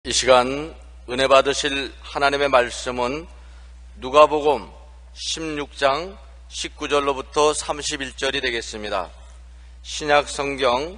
이 시간 은혜 받으실 하나님의 말씀은 누가복음 16장 19절로부터 31절이 되겠습니다. 신약 성경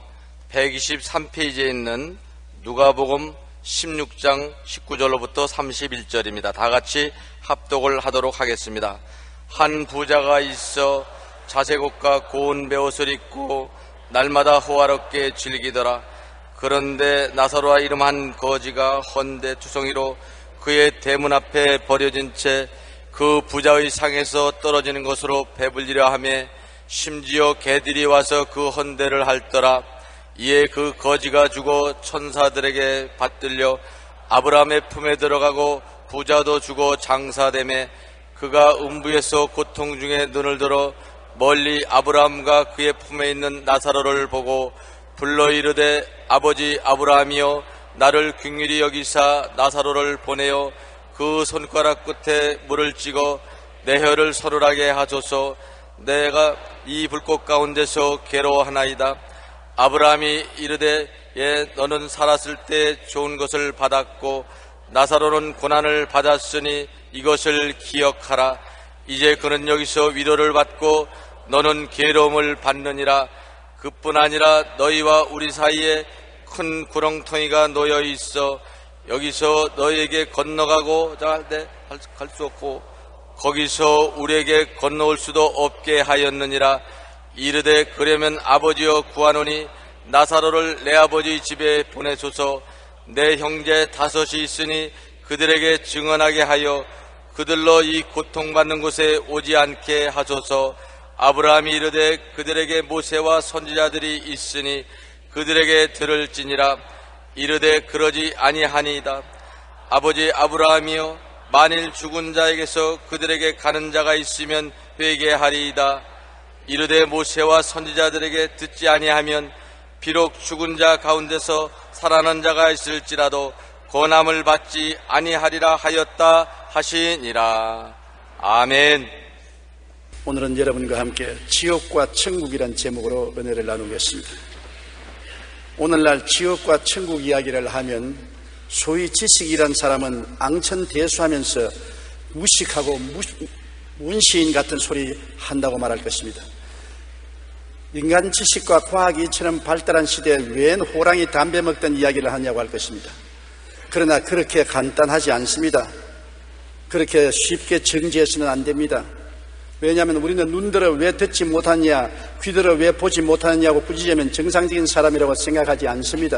123페이지에 있는 누가복음 16장 19절로부터 31절입니다. 다 같이 합독을 하도록 하겠습니다. 한 부자가 있어 자색옷과 고운 베옷을 입고 날마다 호화롭게 즐기더라. 그런데 나사로와 이름 한 거지가 헌데 투성이로 그의 대문 앞에 버려진 채 그 부자의 상에서 떨어지는 것으로 배불리려 하며 심지어 개들이 와서 그 헌대를 핥더라. 이에 그 거지가 죽어 천사들에게 받들려 아브라함의 품에 들어가고 부자도 죽어 장사되매 그가 음부에서 고통 중에 눈을 들어 멀리 아브라함과 그의 품에 있는 나사로를 보고 불러 이르되 아버지 아브라함이여 나를 긍휼히 여기사 나사로를 보내어 그 손가락 끝에 물을 찍어 내 혀를 서늘하게 하소서. 내가 이 불꽃 가운데서 괴로워하나이다. 아브라함이 이르되 예 너는 살았을 때 좋은 것을 받았고 나사로는 고난을 받았으니 이것을 기억하라. 이제 그는 여기서 위로를 받고 너는 괴로움을 받느니라. 그뿐 아니라 너희와 우리 사이에 큰 구렁텅이가 놓여 있어 여기서 너희에게 건너가고자 할 때 갈 수 없고 거기서 우리에게 건너올 수도 없게 하였느니라. 이르되 그러면 아버지여 구하노니 나사로를 내 아버지 집에 보내소서. 내 형제 5이 있으니 그들에게 증언하게 하여 그들로 이 고통받는 곳에 오지 않게 하소서. 아브라함이 이르되 그들에게 모세와 선지자들이 있으니 그들에게 들을지니라. 이르되 그러지 아니하니이다. 아버지 아브라함이여 만일 죽은 자에게서 그들에게 가는 자가 있으면 회개하리이다. 이르되 모세와 선지자들에게 듣지 아니하면 비록 죽은 자 가운데서 살아난 자가 있을지라도 권함을 받지 아니하리라 하였다 하시니라. 아멘. 오늘은 여러분과 함께 지옥과 천국이란 제목으로 은혜를 나누겠습니다. 오늘날 지옥과 천국 이야기를 하면 소위 지식이란 사람은 앙천대수하면서 무식하고 문시인 같은 소리 한다고 말할 것입니다. 인간 지식과 과학이 이처럼 발달한 시대에 웬 호랑이 담배 먹던 이야기를 하냐고 할 것입니다. 그러나 그렇게 간단하지 않습니다. 그렇게 쉽게 정지해서는 안 됩니다. 왜냐하면 우리는 눈들어 왜 듣지 못하느냐, 귀들어 왜 보지 못하느냐고 꾸짖으면 정상적인 사람이라고 생각하지 않습니다.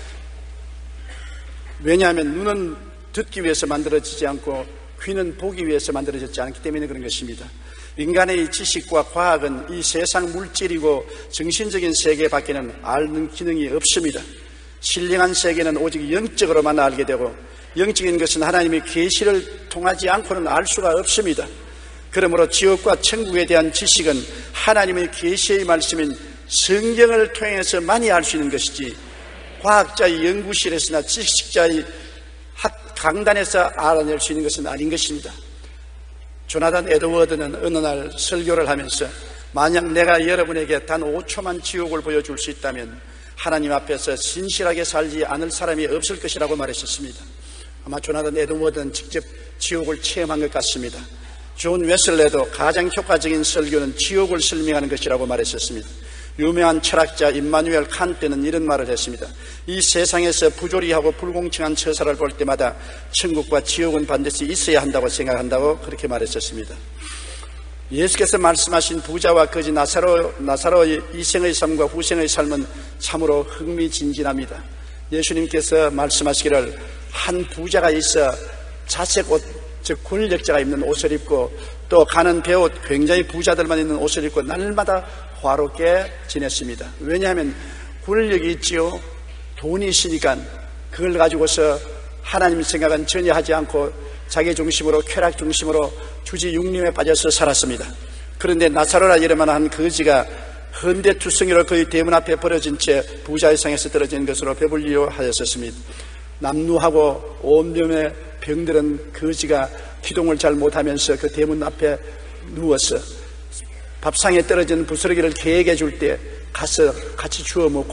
왜냐하면 눈은 듣기 위해서 만들어지지 않고 귀는 보기 위해서 만들어졌지 않기 때문에 그런 것입니다. 인간의 지식과 과학은 이 세상 물질이고 정신적인 세계밖에는 아는 기능이 없습니다. 신령한 세계는 오직 영적으로만 알게 되고 영적인 것은 하나님의 계시를 통하지 않고는 알 수가 없습니다. 그러므로 지옥과 천국에 대한 지식은 하나님의 계시의 말씀인 성경을 통해서 많이 알 수 있는 것이지 과학자의 연구실에서나 지식자의 강단에서 알아낼 수 있는 것은 아닌 것입니다. 조나단 에드워드는 어느 날 설교를 하면서 만약 내가 여러분에게 단 5초만 지옥을 보여줄 수 있다면 하나님 앞에서 신실하게 살지 않을 사람이 없을 것이라고 말했었습니다. 아마 조나단 에드워드는 직접 지옥을 체험한 것 같습니다. 존 웨슬레도 가장 효과적인 설교는 지옥을 설명하는 것이라고 말했었습니다. 유명한 철학자 임마누엘 칸트는 이런 말을 했습니다. 이 세상에서 부조리하고 불공평한 처사를 볼 때마다 천국과 지옥은 반드시 있어야 한다고 생각한다고 그렇게 말했었습니다. 예수께서 말씀하신 부자와 거지 나사로의 이생의 삶과 후생의 삶은 참으로 흥미진진합니다. 예수님께서 말씀하시기를 한 부자가 있어 자색옷 즉 권력자가 입는 옷을 입고 또 가는 배옷 굉장히 부자들만 입는 옷을 입고 날마다 화롭게 지냈습니다. 왜냐하면 권력이 있지요. 돈이 있으니까 그걸 가지고서 하나님 생각은 전혀 하지 않고 자기 중심으로 쾌락 중심으로 주지 육림에 빠져서 살았습니다. 그런데 나사로라 이름만한 거지가 헌대투성이로 그의 대문 앞에 버려진 채 부자의 상에서 떨어진 것으로 배불리려 하였었습니다. 남루하고 온몸에 병들은 거지가 기동을 잘 못하면서 그 대문 앞에 누워서 밥상에 떨어진 부스러기를 개에게 줄 때 가서 같이 주워 먹고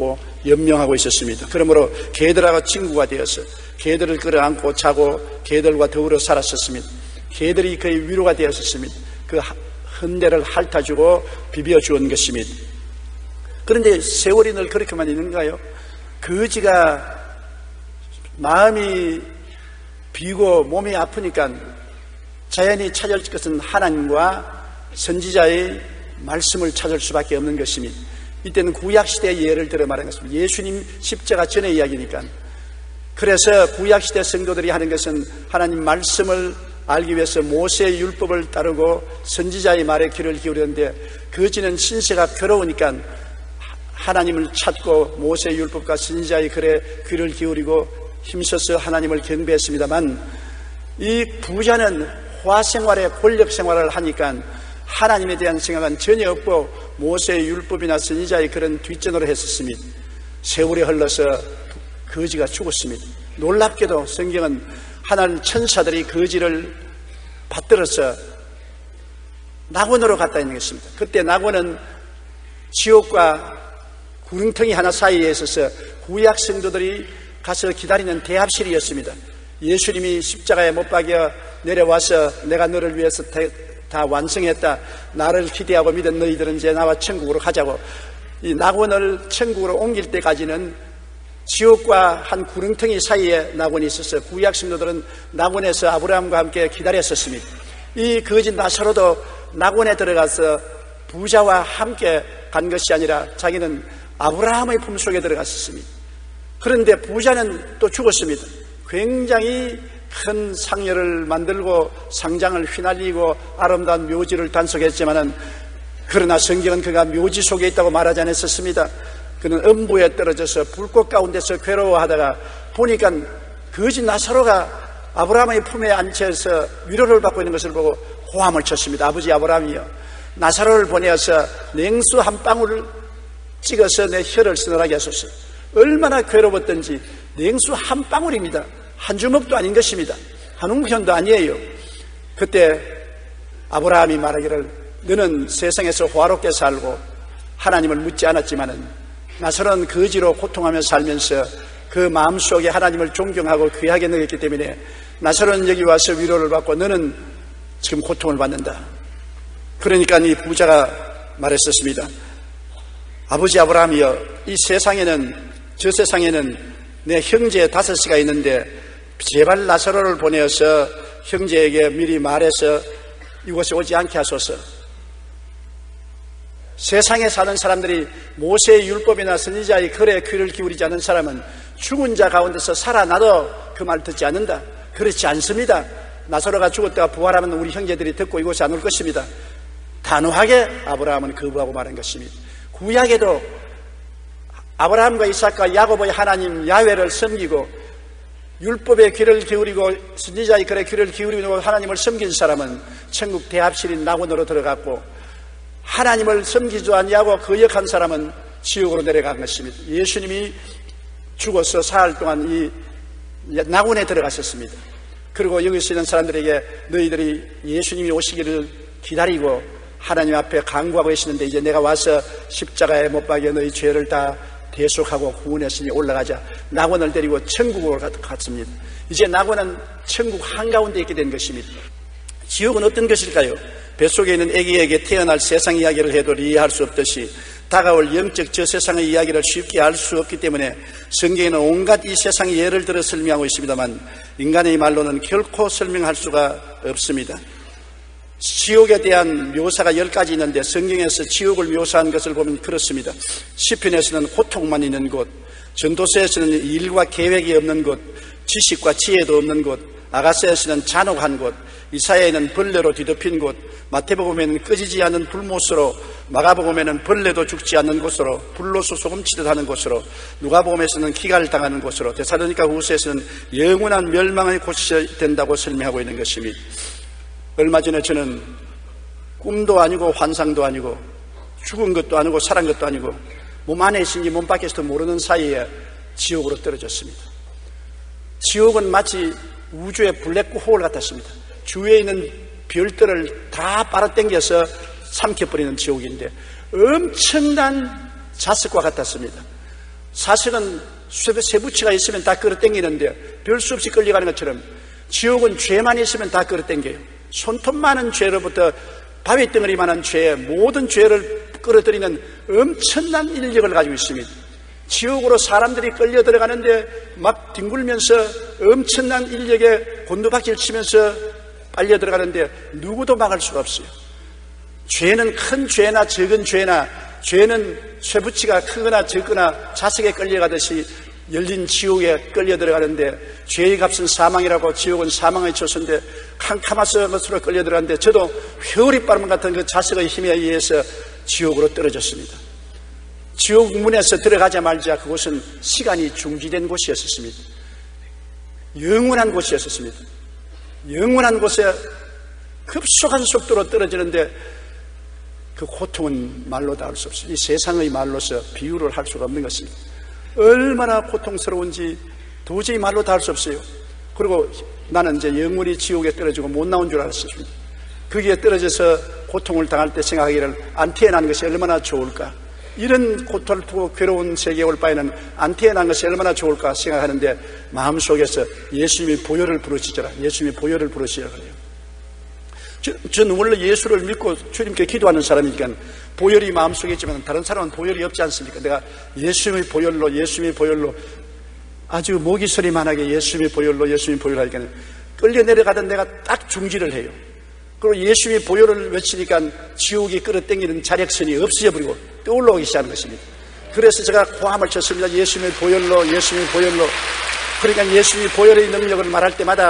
연명하고 있었습니다. 그러므로 개들하고 친구가 되어서 개들을 끌어안고 자고 개들과 더불어 살았었습니다. 개들이 그의 위로가 되었었습니다. 그 헌대를 핥아주고 비벼주온 것입니다. 그런데 세월이 늘 그렇게만 있는가요? 거지가 마음이 비고 몸이 아프니까 자연히 찾을 것은 하나님과 선지자의 말씀을 찾을 수밖에 없는 것입니다. 이때는 구약시대의 예를 들어 말하는 것입니다. 예수님 십자가 전의 이야기니까. 그래서 구약시대 성도들이 하는 것은 하나님 말씀을 알기 위해서 모세의 율법을 따르고 선지자의 말에 귀를 기울였는데 거지는 신세가 괴로우니까 하나님을 찾고 모세의 율법과 선지자의 글에 귀를 기울이고 힘써서 하나님을 경배했습니다만, 이 부자는 화생활에 권력생활을 하니까 하나님에 대한 생각은 전혀 없고 모세의 율법이나 선지자의 그런 뒷전으로 했었습니다. 세월이 흘러서 거지가 죽었습니다. 놀랍게도 성경은 하나님 천사들이 거지를 받들어서 낙원으로 갔다 있는 것입니다. 그때 낙원은 지옥과 구릉텅이 하나 사이에 있어서 구약 성도들이 가서 기다리는 대합실이었습니다. 예수님이 십자가에 못 박여 내려와서 내가 너를 위해서 다 완성했다, 나를 기대하고 믿은 너희들은 이제 나와 천국으로 가자고, 이 낙원을 천국으로 옮길 때까지는 지옥과 한 구릉텅이 사이에 낙원이 있어서 구약 성도들은 낙원에서 아브라함과 함께 기다렸었습니다. 이 거짓 나사로도 낙원에 들어가서 부자와 함께 간 것이 아니라 자기는 아브라함의 품속에 들어갔었습니다. 그런데 부자는 또 죽었습니다. 굉장히 큰 상여를 만들고 상장을 휘날리고 아름다운 묘지를 단속했지만은, 그러나 성경은 그가 묘지 속에 있다고 말하지 않았었습니다. 그는 음부에 떨어져서 불꽃 가운데서 괴로워하다가 보니까 거짓 나사로가 아브라함의 품에 앉혀서 위로를 받고 있는 것을 보고 호함을 쳤습니다. 아버지 아브라함이여, 나사로를 보내어서 냉수 한 방울을 찍어서 내 혀를 서늘하게 하소서. 얼마나 괴로웠던지. 냉수 한 방울입니다. 한 주먹도 아닌 것입니다. 한 웅편도 아니에요. 그때 아브라함이 말하기를, 너는 세상에서 화롭게 살고 하나님을 묻지 않았지만은 나사로는 거지로 고통하며 살면서 그 마음속에 하나님을 존경하고 귀하게 여겼기 때문에 나사로는 여기 와서 위로를 받고 너는 지금 고통을 받는다. 그러니까 이 부자가 말했었습니다. 아버지 아브라함이여, 이 세상에는, 저 세상에는 내 형제 5가 있는데 제발 나사로를 보내어서 형제에게 미리 말해서 이곳에 오지 않게 하소서. 세상에 사는 사람들이 모세의 율법이나 선지자의 글에 귀를 기울이지 않는 사람은 죽은 자 가운데서 살아나도 그 말 듣지 않는다. 그렇지 않습니다. 나사로가 죽었다가 부활하면 우리 형제들이 듣고 이곳에 안 올 것입니다. 단호하게 아브라함은 거부하고 말한 것입니다. 구약에도 아브라함과 이삭과 야곱의 하나님 야훼를 섬기고 율법에 귀를 기울이고 선지자의 글에 귀를 기울이고 하나님을 섬긴 사람은 천국 대합실인 낙원으로 들어갔고, 하나님을 섬기지 아니하고 거역한 사람은 지옥으로 내려간 것입니다. 예수님이 죽어서 사흘 동안 이 낙원에 들어가셨습니다. 그리고 여기서 있는 사람들에게 너희들이 예수님이 오시기를 기다리고 하나님 앞에 간구하고 계시는데 이제 내가 와서 십자가에 못 박여 너희 죄를 다 대속하고 구원했으니 올라가자. 낙원을 데리고 천국으로 갔습니다. 이제 낙원은 천국 한가운데 있게 된 것입니다. 지옥은 어떤 것일까요? 뱃속에 있는 아기에게 태어날 세상 이야기를 해도 이해할 수 없듯이 다가올 영적 저 세상의 이야기를 쉽게 알 수 없기 때문에 성경에는 온갖 이 세상의 예를 들어 설명하고 있습니다만 인간의 말로는 결코 설명할 수가 없습니다. 지옥에 대한 묘사가 10가지 있는데 성경에서 지옥을 묘사한 것을 보면 그렇습니다. 시편에서는 고통만 있는 곳, 전도서에서는 일과 계획이 없는 곳, 지식과 지혜도 없는 곳, 아가서에서는 잔혹한 곳, 이사야에는 벌레로 뒤덮인 곳, 마태복음에는 꺼지지 않는 불못으로, 마가복음에는 벌레도 죽지 않는 곳으로, 불로서 소금치듯 하는 곳으로, 누가복음에서는 기갈을 당하는 곳으로, 데살로니가 후서에서는 영원한 멸망의 곳이 된다고 설명하고 있는 것입니다. 얼마 전에 저는 꿈도 아니고 환상도 아니고 죽은 것도 아니고 살은 것도 아니고 몸 안에 있는지 몸 밖에서도 모르는 사이에 지옥으로 떨어졌습니다. 지옥은 마치 우주의 블랙홀 같았습니다. 주위에 있는 별들을 다 빨아당겨서 삼켜버리는 지옥인데 엄청난 자석과 같았습니다. 사실은 쇠붙이가 있으면 다 끌어당기는데 별 수 없이 끌려가는 것처럼 지옥은 죄만 있으면 다 끌어당겨요. 손톱 많은 죄로부터 바위덩어리만한 죄, 모든 죄를 끌어들이는 엄청난 인력을 가지고 있습니다. 지옥으로 사람들이 끌려 들어가는데 막 뒹굴면서 엄청난 인력에 곤두박질 치면서 빨려 들어가는데 누구도 막을 수가 없어요. 죄는 큰 죄나 적은 죄나, 죄는 쇠붙이가 크거나 적거나 자석에 끌려가듯이 열린 지옥에 끌려 들어가는데, 죄의 값은 사망이라고, 지옥은 사망의 처소인데 캄캄한 것으로 끌려 들어가는데, 저도 회오리 바람 같은 그 자석의 힘에 의해서 지옥으로 떨어졌습니다. 지옥 문에서 들어가자마자 그곳은 시간이 중지된 곳이었습니다. 영원한 곳이었습니다. 영원한 곳에 급속한 속도로 떨어지는데 그 고통은 말로 다 할 수 없어요. 이 세상의 말로서 비유를 할 수가 없는 것입니다. 얼마나 고통스러운지 도저히 말로 다 할 수 없어요. 그리고 나는 이제 영원히 지옥에 떨어지고 못 나온 줄 알았습니다. 거기에 떨어져서 고통을 당할 때 생각하기를 안 태어난 것이 얼마나 좋을까, 이런 고통을 괴로운 세계에 올 바에는 안 태어난 것이 얼마나 좋을까 생각하는데, 마음속에서 예수님이 보혈을 부르시더라, 예수님이 보혈을 부르시라 그래요. 저는 원래 예수를 믿고 주님께 기도하는 사람이니까 보혈이 마음속에 있지만 다른 사람은 보혈이 없지 않습니까? 내가 예수님의 보혈로 아주 목이 소리만하게 예수님의 보혈로 하니까 끌려 내려가던 내가 딱 중지를 해요. 그리고 예수님의 보혈을 외치니까 지옥이 끌어당기는 자력선이 없어져버리고 떠올라오기 시작하는 것입니다. 그래서 제가 고함을 쳤습니다. 예수님의 보혈로. 그러니까 예수님의 보혈의 능력을 말할 때마다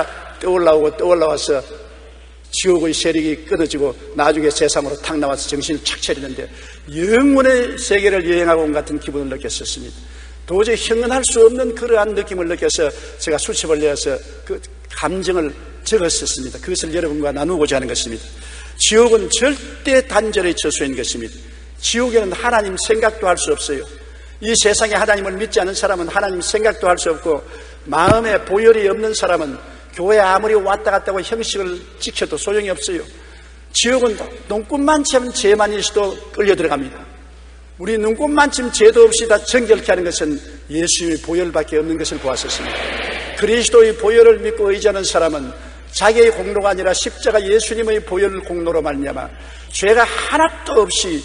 떠올라와서 지옥의 세력이 끊어지고 나중에 세상으로 탁 나와서 정신을 착 차리는데 영원의 세계를 여행하고 온 같은 기분을 느꼈었습니다. 도저히 형언할 수 없는 그러한 느낌을 느껴서 제가 수첩을 내어서 그 감정을 적었었습니다. 그것을 여러분과 나누고자 하는 것입니다. 지옥은 절대 단절의 처소인 것입니다. 지옥에는 하나님 생각도 할 수 없어요. 이 세상에 하나님을 믿지 않은 사람은 하나님 생각도 할 수 없고, 마음에 보혈이 없는 사람은 교회 아무리 왔다 갔다 하고 형식을 지켜도 소용이 없어요. 지옥은 눈꽃만큼 죄만 있어도 끌려 들어갑니다. 우리 눈꽃만큼 죄도 없이 다 정결케 하는 것은 예수님의 보혈밖에 없는 것을 보았었습니다. 그리스도의 보혈을 믿고 의지하는 사람은 자기의 공로가 아니라 십자가 예수님의 보혈 공로로 말미암아 죄가 하나도 없이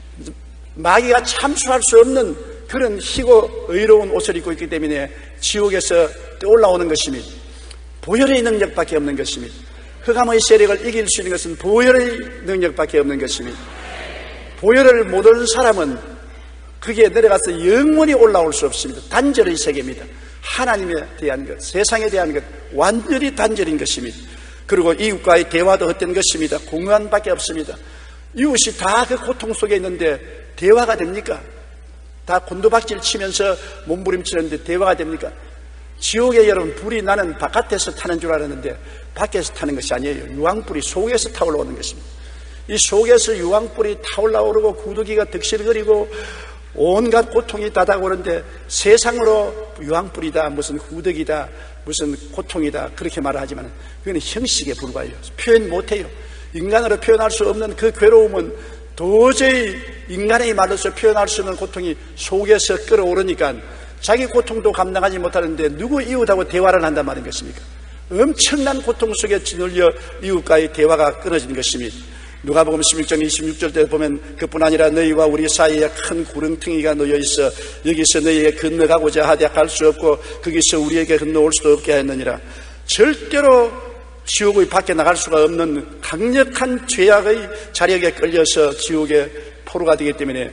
마귀가 참수할 수 없는 그런 희고 의로운 옷을 입고 있기 때문에 지옥에서 떠올라오는 것입니다. 보혈의 능력밖에 없는 것입니다. 흑암의 세력을 이길 수 있는 것은 보혈의 능력밖에 없는 것입니다. 보혈을 못 얻은 사람은 거기에 내려가서 영원히 올라올 수 없습니다. 단절의 세계입니다. 하나님에 대한 것, 세상에 대한 것, 완전히 단절인 것입니다. 그리고 이웃과의 대화도 헛된 것입니다. 공허함밖에 없습니다. 이웃이 다 그 고통 속에 있는데 대화가 됩니까? 다 곤두박질 치면서 몸부림치는데 대화가 됩니까? 지옥에 여러분, 불이 나는 바깥에서 타는 줄 알았는데 밖에서 타는 것이 아니에요. 유황불이 속에서 타올라오는 것입니다. 이 속에서 유황불이 타올라오르고 구더기가 득실거리고 온갖 고통이 다가오는데 세상으로 유황불이다, 무슨 구더기다, 무슨 고통이다 그렇게 말을 하지만 그건 형식에 불과해요. 표현 못해요. 인간으로 표현할 수 없는 그 괴로움은 도저히 인간의 말로서 표현할 수 없는 고통이 속에서 끌어오르니까 자기 고통도 감당하지 못하는데 누구 이웃하고 대화를 한단 말인 것입니까? 엄청난 고통 속에 짓눌려 이웃과의 대화가 끊어진 것입니다. 누가복음 16장 26절 때 보면 그뿐 아니라 너희와 우리 사이에 큰 구렁텅이가 놓여 있어 여기서 너희에게 건너가고자 하되 갈 수 없고 거기서 우리에게 건너올 수도 없게 하였느니라. 절대로 지옥의 밖에 나갈 수가 없는 강력한 죄악의 자력에 끌려서 지옥의 포로가 되기 때문에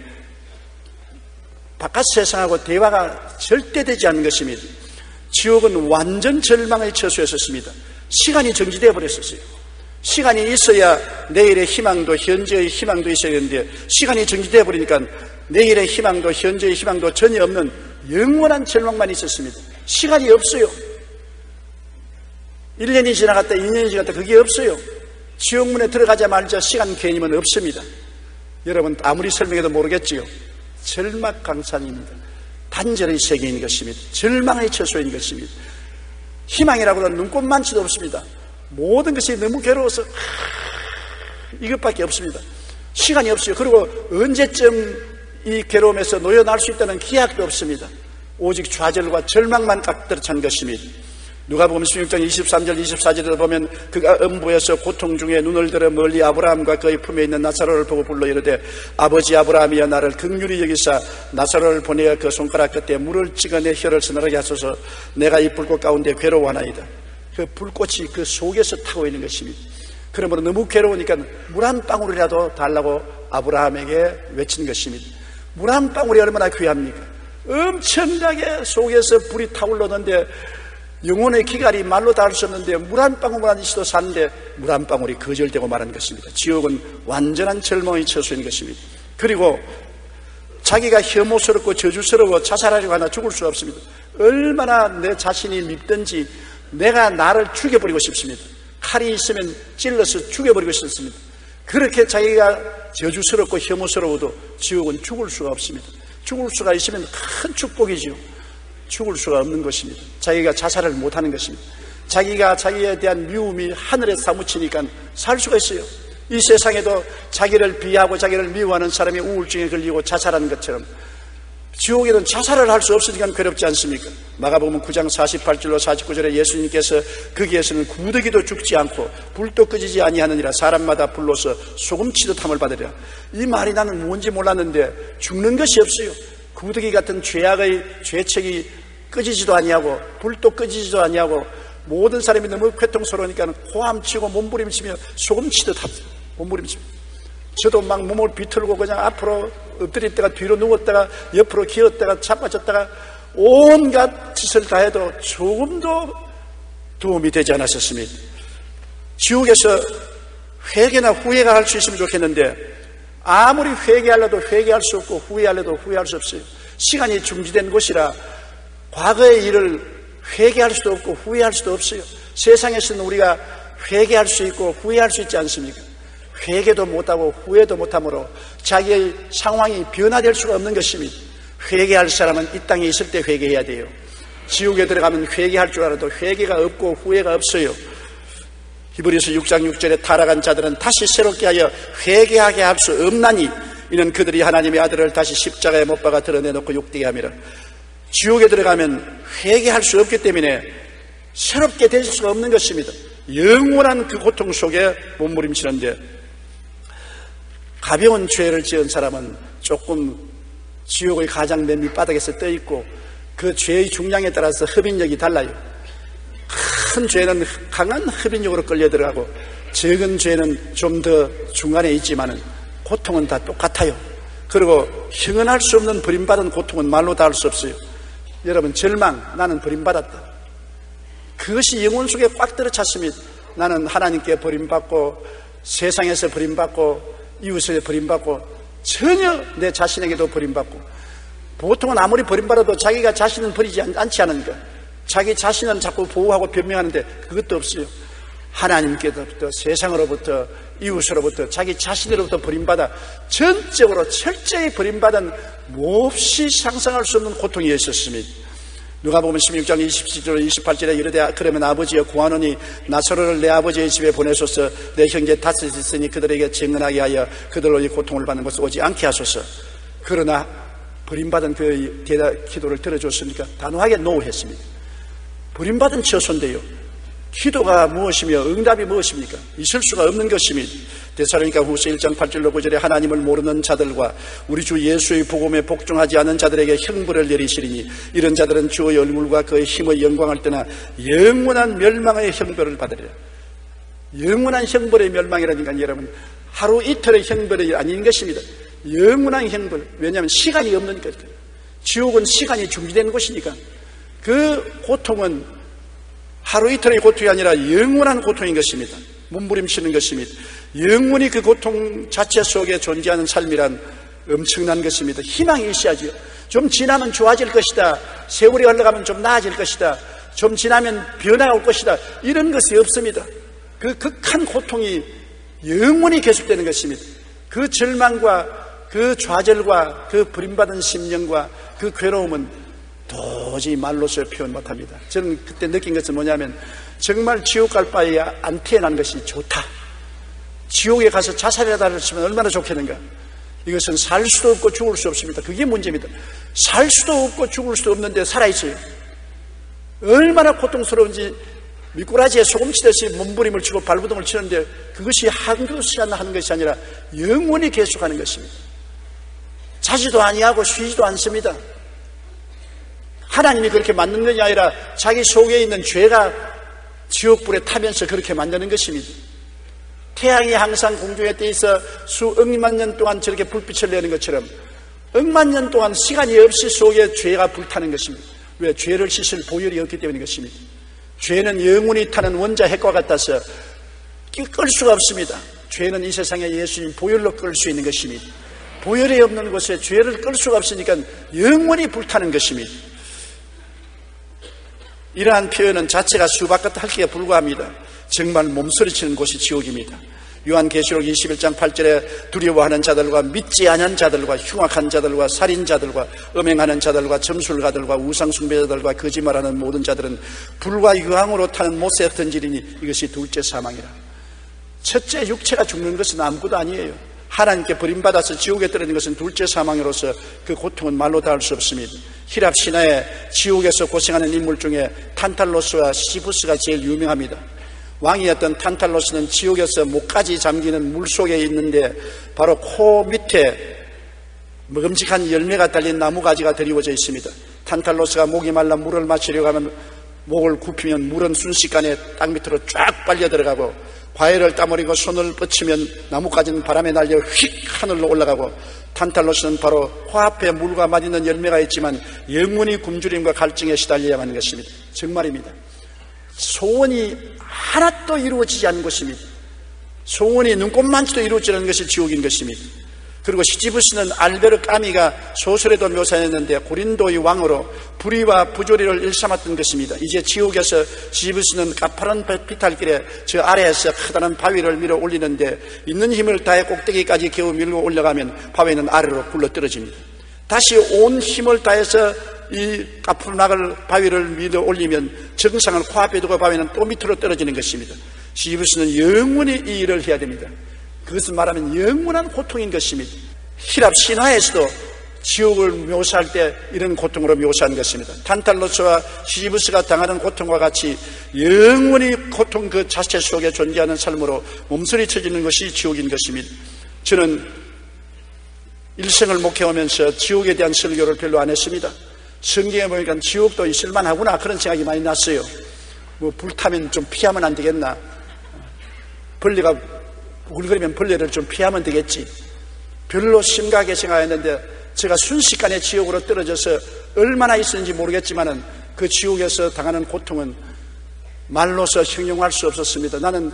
바깥 세상하고 대화가 절대 되지 않는 것입니다. 지옥은 완전 절망의 처소였습니다. 시간이 정지되어 버렸었어요. 시간이 있어야 내일의 희망도 현재의 희망도 있어야 되는데 시간이 정지되어 버리니까 내일의 희망도 현재의 희망도 전혀 없는 영원한 절망만 있었습니다. 시간이 없어요. 1년이 지나갔다 2년이 지나갔다 그게 없어요. 지옥문에 들어가자마자 시간 개념은 없습니다. 여러분 아무리 설명해도 모르겠지요. 절망강산입니다. 단절의 세계인 것입니다. 절망의 처소인 것입니다. 희망이라고는 눈꽃만치도 없습니다. 모든 것이 너무 괴로워서 이것밖에 없습니다. 시간이 없어요. 그리고 언제쯤 이 괴로움에서 놓여날 수 있다는 기약도 없습니다. 오직 좌절과 절망만 깍들어 찬 것입니다. 누가복음 16장 23절 24절에 보면 그가 음부에서 고통 중에 눈을 들어 멀리 아브라함과 그의 품에 있는 나사로를 보고 불러 이르되 아버지 아브라함이여 나를 긍휼히 여기사 나사로를 보내어 그 손가락 끝에 물을 찍어 내 혀를 서늘하게 하소서 내가 이 불꽃 가운데 괴로워하나이다. 그 불꽃이 그 속에서 타고 있는 것입니다. 그러므로 너무 괴로우니까 물 한 방울이라도 달라고 아브라함에게 외친 것입니다. 물 한 방울이 얼마나 귀합니까? 엄청나게 속에서 불이 타올랐는데 영혼의 기갈이 말로 닿을 수 없는데 물 한 방울만 있어도 사는데 물 한 방울이 거절되고 말하는 것입니다. 지옥은 완전한 절망의 처소인 것입니다. 그리고 자기가 혐오스럽고 저주스러워 자살하려고 하나 죽을 수 없습니다. 얼마나 내 자신이 밉든지 내가 나를 죽여버리고 싶습니다. 칼이 있으면 찔러서 죽여버리고 싶습니다. 그렇게 자기가 저주스럽고 혐오스러워도 지옥은 죽을 수가 없습니다. 죽을 수가 있으면 큰 축복이지요. 죽을 수가 없는 것입니다. 자기가 자살을 못하는 것입니다. 자기가 자기에 대한 미움이 하늘에 사무치니까 살 수가 있어요. 이 세상에도 자기를 비하하고 자기를 미워하는 사람이 우울증에 걸리고 자살하는 것처럼 지옥에는 자살을 할 수 없으니까 괴롭지 않습니까? 마가복음 9장 48절로 49절에 예수님께서 거기에서는 구더기도 죽지 않고 불도 꺼지지 아니하느니라 사람마다 불로서 소금치듯 함을 받으리라. 이 말이 나는 뭔지 몰랐는데 죽는 것이 없어요. 구더기 같은 죄악의 죄책이 꺼지지도 아니하고 불도 꺼지지도 아니하고 모든 사람이 너무 괴통스러우니까 고함치고 몸부림치며 소금치듯 합니다. 몸부림치며 저도 막 몸을 비틀고 그냥 앞으로 엎드렸다가 뒤로 누웠다가 옆으로 기었다가 자빠졌다가 온갖 짓을 다 해도 조금도 도움이 되지 않았었습니다. 지옥에서 회개나 후회가 할 수 있으면 좋겠는데 아무리 회개하려도 회개할 수 없고 후회하려도 후회할 수 없어요. 시간이 중지된 곳이라 과거의 일을 회개할 수도 없고 후회할 수도 없어요. 세상에서는 우리가 회개할 수 있고 후회할 수 있지 않습니까? 회개도 못하고 후회도 못하므로 자기의 상황이 변화될 수가 없는 것입니다. 회개할 사람은 이 땅에 있을 때 회개해야 돼요. 지옥에 들어가면 회개할 줄 알아도 회개가 없고 후회가 없어요. 히브리서 6장 6절에 타락한 자들은 다시 새롭게 하여 회개하게 할 수 없나니 이는 그들이 하나님의 아들을 다시 십자가에 못 박아 드러내놓고 욕되게 함이라. 지옥에 들어가면 회개할 수 없기 때문에 새롭게 될 수가 없는 것입니다. 영원한 그 고통 속에 몸부림치는데 가벼운 죄를 지은 사람은 조금 지옥의 가장 맨 밑바닥에서 떠있고 그 죄의 중량에 따라서 흡인력이 달라요. 큰 죄는 강한 흡인력으로 끌려 들어가고 적은 죄는 좀 더 중간에 있지만 고통은 다 똑같아요. 그리고 형언할 수 없는 버림받은 고통은 말로 다 할 수 없어요. 여러분, 절망, 나는 버림받았다. 그것이 영혼 속에 꽉 들어찼습니다. 나는 하나님께 버림받고 세상에서 버림받고 이웃에 버림받고 전혀 내 자신에게도 버림받고 보통은 아무리 버림받아도 자기가 자신은 버리지 않지 않으니까 자기 자신은 자꾸 보호하고 변명하는데 그것도 없어요. 하나님께로부터 세상으로부터 이웃으로부터 자기 자신으로부터 버림받아 전적으로 철저히 버림받은 몹시 상상할 수 없는 고통이 있었습니다. 누가복음 16장 27절 28절에 이르되 그러면 아버지여 구하노니 나사로를 내 아버지의 집에 보내소서 내 형제 다섯이 있으니 그들에게 증언하게 하여 그들로 이 고통을 받는 것을 오지 않게 하소서. 그러나 버림받은 그 기도를 들어줬으니까 단호하게 노했습니다. 버림받은 처소인데요, 기도가 무엇이며 응답이 무엇입니까? 있을 수가 없는 것입니다. 데살로니가 후서 1장 8절로 9절에 하나님을 모르는 자들과 우리 주 예수의 복음에 복종하지 않은 자들에게 형벌을 내리시리니 이런 자들은 주의 얼굴과 그의 힘의 영광을 떠나 영원한 멸망의 형벌을 받으리라. 영원한 형벌의 멸망이라니까 여러분, 하루 이틀의 형벌이 아닌 것입니다. 영원한 형벌. 왜냐하면 시간이 없는 거니까. 지옥은 시간이 중지된 곳이니까. 그 고통은 하루 이틀의 고통이 아니라 영원한 고통인 것입니다. 몸부림치는 것입니다. 영원히 그 고통 자체 속에 존재하는 삶이란 엄청난 것입니다. 희망이 있어야죠. 좀 지나면 좋아질 것이다. 세월이 흘러가면 좀 나아질 것이다. 좀 지나면 변화가 올 것이다. 이런 것이 없습니다. 그 극한 고통이 영원히 계속되는 것입니다. 그 절망과 그 좌절과 그 버림받은 심령과 그 괴로움은 도저히 말로서 표현 못합니다. 저는 그때 느낀 것은 뭐냐면 정말 지옥 갈 바에 안 태어난 것이 좋다. 지옥에 가서 자살이라도 하면 얼마나 좋겠는가. 이것은 살 수도 없고 죽을 수 없습니다. 그게 문제입니다. 살 수도 없고 죽을 수도 없는데 살아있어요. 얼마나 고통스러운지 미꾸라지에 소금 치듯이 몸부림을 치고 발부동을 치는데 그것이 한두 시간 하는 것이 아니라 영원히 계속하는 것입니다. 자지도 아니하고 쉬지도 않습니다. 하나님이 그렇게 만든 것이 아니라 자기 속에 있는 죄가 지옥불에 타면서 그렇게 만드는 것입니다. 태양이 항상 공중에 떠 있어 수억만 년 동안 저렇게 불빛을 내는 것처럼 억만 년 동안 시간이 없이 속에 죄가 불타는 것입니다. 왜? 죄를 씻을 보혈이 없기 때문인 것입니다. 죄는 영원히 타는 원자 핵과 같아서 끌 수가 없습니다. 죄는 이 세상에 예수님 보혈로 끌 수 있는 것입니다. 보혈이 없는 곳에 죄를 끌 수가 없으니까 영원히 불타는 것입니다. 이러한 표현은 자체가 수박같은 할기에 불과합니다. 정말 몸서리치는 곳이 지옥입니다. 요한계시록 21장 8절에 두려워하는 자들과 믿지 않은 자들과 흉악한 자들과 살인자들과 음행하는 자들과 점술가들과 우상숭배자들과 거짓말하는 모든 자들은 불과 유황으로 타는 못에 던지리니 이것이 둘째 사망이라. 첫째 육체가 죽는 것은 아무것도 아니에요. 하나님께 버림받아서 지옥에 떨어지는 것은 둘째 사망으로서 그 고통은 말로 다 할 수 없습니다. 히랍 신화에 지옥에서 고생하는 인물 중에 탄탈로스와 시부스가 제일 유명합니다. 왕이었던 탄탈로스는 지옥에서 목까지 잠기는 물속에 있는데 바로 코 밑에 먹음직한 열매가 달린 나무가지가 드리워져 있습니다. 탄탈로스가 목이 말라 물을 마시려고 하면 목을 굽히면 물은 순식간에 땅 밑으로 쫙 빨려 들어가고, 과일을 따버리고 손을 뻗치면 나뭇가지는 바람에 날려 휙 하늘로 올라가고, 탄탈로스는 바로 코앞에 물과 맛있는 열매가 있지만 영원히 굶주림과 갈증에 시달려야만 하는 것입니다. 정말입니다. 소원이 하나도 이루어지지 않는 것입니다. 소원이 눈꼽만치도 이루어지지 않는 것이 지옥인 것입니다. 그리고 시지부스는 알베르 까미가 소설에도 묘사했는데 고린도의 왕으로 불의와 부조리를 일삼았던 것입니다. 이제 지옥에서 시지부스는 가파른 비탈길에 저 아래에서 커다란 바위를 밀어 올리는데 있는 힘을 다해 꼭대기까지 겨우 밀고 올라가면 바위는 아래로 굴러떨어집니다. 다시 온 힘을 다해서 이 가푸르낙을 바위를 밀어 올리면 정상을 코앞에 두고 바위는 또 밑으로 떨어지는 것입니다. 시지부스는 영원히 이 일을 해야 됩니다. 그것을 말하면 영원한 고통인 것입니다. 히랍 신화에서도 지옥을 묘사할 때 이런 고통으로 묘사한 것입니다. 탄탈로스와 시지부스가 당하는 고통과 같이 영원히 고통 그 자체 속에 존재하는 삶으로 몸서리쳐지는 것이 지옥인 것입니다. 저는 일생을 목회하면서 지옥에 대한 설교를 별로 안 했습니다. 성경에 보니까 지옥도 있을만 하구나 그런 생각이 많이 났어요. 뭐 불타면 좀 피하면 안 되겠나, 벌레가 우글거리면 벌레를 좀 피하면 되겠지, 별로 심각하게 생각했는데 제가 순식간에 지옥으로 떨어져서 얼마나 있었는지 모르겠지만 그 지옥에서 당하는 고통은 말로서 형용할 수 없었습니다. 나는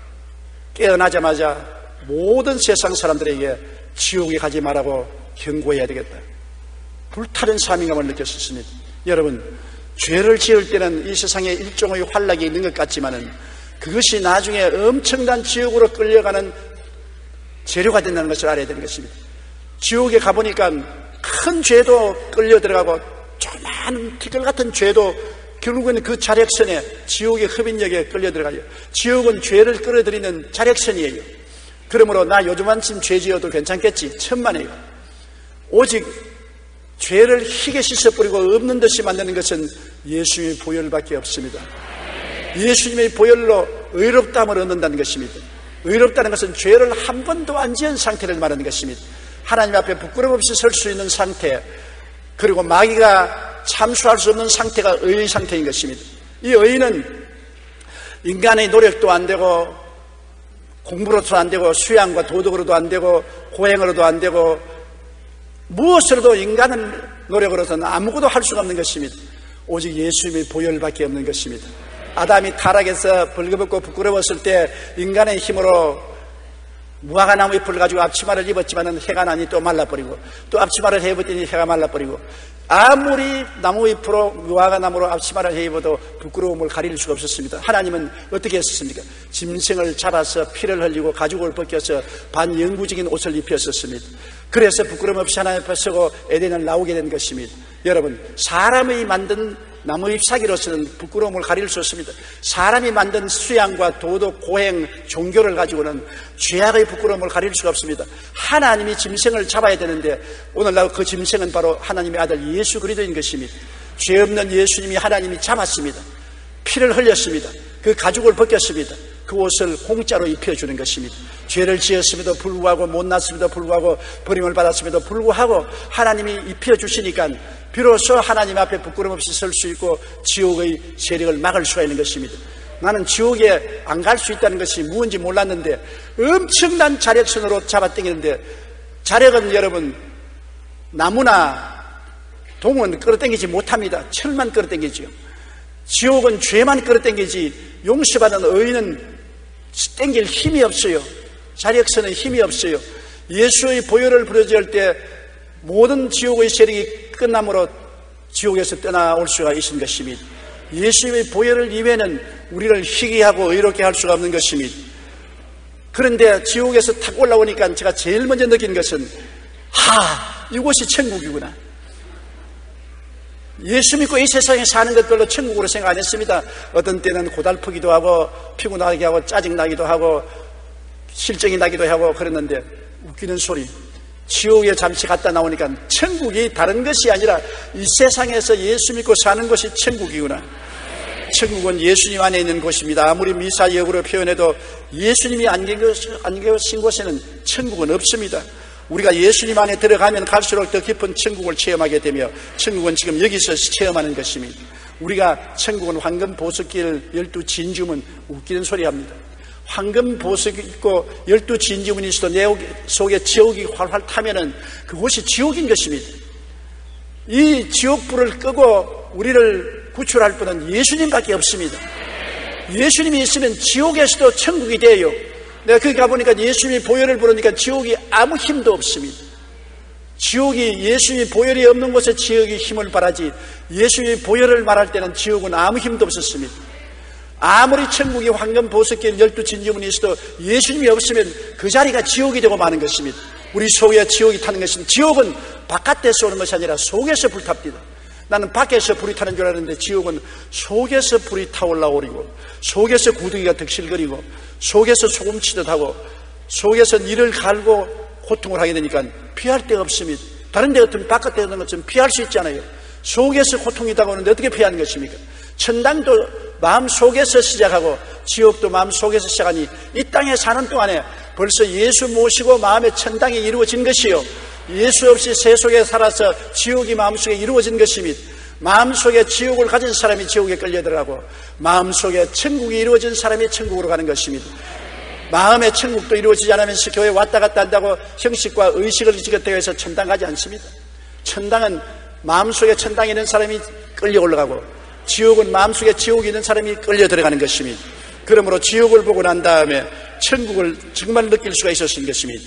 깨어나자마자 모든 세상 사람들에게 지옥에 가지 말라고 경고해야 되겠다, 불타는 사명감을 느꼈었습니다. 여러분, 죄를 지을 때는 이 세상에 일종의 환락이 있는 것 같지만은 그것이 나중에 엄청난 지옥으로 끌려가는 재료가 된다는 것을 알아야 되는 것입니다. 지옥에 가보니까 큰 죄도 끌려 들어가고 조그마한 티끌 같은 죄도 결국은 그 자력선에, 지옥의 흡인력에 끌려 들어가요. 지옥은 죄를 끌어들이는 자력선이에요. 그러므로 나 요즘 한쯤 죄 지어도 괜찮겠지, 천만에요. 오직 죄를 희게 씻어버리고 없는 듯이 만드는 것은 예수님의 보혈밖에 없습니다. 예수님의 보혈로 의롭다함을 얻는다는 것입니다. 의롭다는 것은 죄를 한 번도 안 지은 상태를 말하는 것입니다. 하나님 앞에 부끄럼 없이 설 수 있는 상태, 그리고 마귀가 참수할 수 없는 상태가 의의 상태인 것입니다. 이 의는 인간의 노력도 안 되고 공부로도 안 되고 수양과 도덕으로도 안 되고 고행으로도 안 되고 무엇으로도 인간은 노력으로서는 아무것도 할 수가 없는 것입니다. 오직 예수님의 보혈밖에 없는 것입니다. 아담이 타락해서 벌거벗고 부끄러웠을 때 인간의 힘으로 무화과나무 잎을 가지고 앞치마를 입었지만 해가 나니 또 말라버리고, 또 앞치마를 해입었더니 해가 말라버리고, 아무리 나무잎으로 무화과나무로 앞치마를 해입어도 부끄러움을 가릴 수가 없었습니다. 하나님은 어떻게 했었습니까? 짐승을 잡아서 피를 흘리고 가죽을 벗겨서 반영구적인 옷을 입혔었습니다. 그래서 부끄럼 없이 하나님 앞에 서고 에덴을 나오게 된 것입니다. 여러분, 사람의 만든 나무 잎사귀로서는 부끄러움을 가릴 수 없습니다. 사람이 만든 수양과 도덕, 고행, 종교를 가지고는 죄악의 부끄러움을 가릴 수가 없습니다. 하나님이 짐승을 잡아야 되는데 오늘날 그 짐승은 바로 하나님의 아들 예수 그리스도인 것입니다. 죄 없는 예수님이 하나님이 잡았습니다. 피를 흘렸습니다. 그 가죽을 벗겼습니다. 그 옷을 공짜로 입혀주는 것입니다. 죄를 지었음에도 불구하고, 못났음에도 불구하고, 버림을 받았음에도 불구하고 하나님이 입혀주시니까 비로소 하나님 앞에 부끄럼 없이 설 수 있고 지옥의 세력을 막을 수가 있는 것입니다. 나는 지옥에 안 갈 수 있다는 것이 무엇인지 몰랐는데 엄청난 자력선으로 잡아당기는데, 자력은 여러분 나무나 동은 끌어당기지 못합니다. 철만 끌어당기죠. 지옥은 죄만 끌어당기지 용서받은 의인은 당길 힘이 없어요. 자력선은 힘이 없어요. 예수의 보혈을 부르짖을 때 모든 지옥의 세력이 끝남으로 지옥에서 떠나올 수가 있는 것입니다. 예수의 보혈을 이외에는 우리를 희귀하고 의롭게 할 수가 없는 것입니다. 그런데 지옥에서 탁 올라오니까 제가 제일 먼저 느낀 것은 이곳이 천국이구나. 예수 믿고 이 세상에 사는 것 별로 천국으로 생각 안 했습니다. 어떤 때는 고달프기도 하고 피곤하게 하고 짜증나기도 하고 실정이 나기도 하고 그랬는데, 웃기는 소리, 지옥에 잠시 갔다 나오니까 천국이 다른 것이 아니라 이 세상에서 예수 믿고 사는 것이 천국이구나. 천국은 예수님 안에 있는 곳입니다. 아무리 미사역으로 표현해도 예수님이 안 계신 곳에는 천국은 없습니다. 우리가 예수님 안에 들어가면 갈수록 더 깊은 천국을 체험하게 되며, 천국은 지금 여기서 체험하는 것입니다. 우리가 천국은 황금 보석길 12진주문, 웃기는 소리 합니다. 황금 보석이 있고 12진주문이 있어도 내 속에 지옥이 활활 타면은 그곳이 지옥인 것입니다. 이 지옥불을 끄고 우리를 구출할 분은 예수님밖에 없습니다. 예수님이 있으면 지옥에서도 천국이 돼요. 내가 거기 가보니까 예수님이 보혈을 부르니까 지옥이 아무 힘도 없습니다. 지옥이, 예수님이 보혈이 없는 곳에 지옥이 힘을 발하지, 예수님이 보혈을 말할 때는 지옥은 아무 힘도 없었습니다. 아무리 천국이 황금 보석길 12진주문이 있어도 예수님이 없으면 그 자리가 지옥이 되고 마는 것입니다. 우리 속에 지옥이 타는 것입니다. 지옥은 바깥에서 오는 것이 아니라 속에서 불탑니다. 나는 밖에서 불이 타는 줄 알았는데 지옥은 속에서 불이 타올라오리고, 속에서 구덩이가 득실거리고, 속에서 소금치듯 하고, 속에서 이를 갈고 고통을 하게 되니까 피할 데가 없습니다. 다른 데 같으면 바깥에 있는 것처럼 피할 수 있잖아요. 속에서 고통이 다가오는데 어떻게 피하는 것입니까? 천당도 마음 속에서 시작하고 지옥도 마음 속에서 시작하니 이 땅에 사는 동안에 벌써 예수 모시고 마음의 천당이 이루어진 것이요, 예수 없이 세속에 살아서 지옥이 마음속에 이루어진 것입니다. 마음속에 지옥을 가진 사람이 지옥에 끌려들어가고 마음속에 천국이 이루어진 사람이 천국으로 가는 것입니다. 마음의 천국도 이루어지지 않으면서 교회 왔다 갔다 한다고 형식과 의식을 지켰다고 해서 천당 가지 않습니다. 천당은 마음속에 천당이 있는 사람이 끌려 올라가고, 지옥은 마음속에 지옥이 있는 사람이 끌려 들어가는 것입니다. 그러므로 지옥을 보고 난 다음에 천국을 정말 느낄 수가 있었던 것입니다.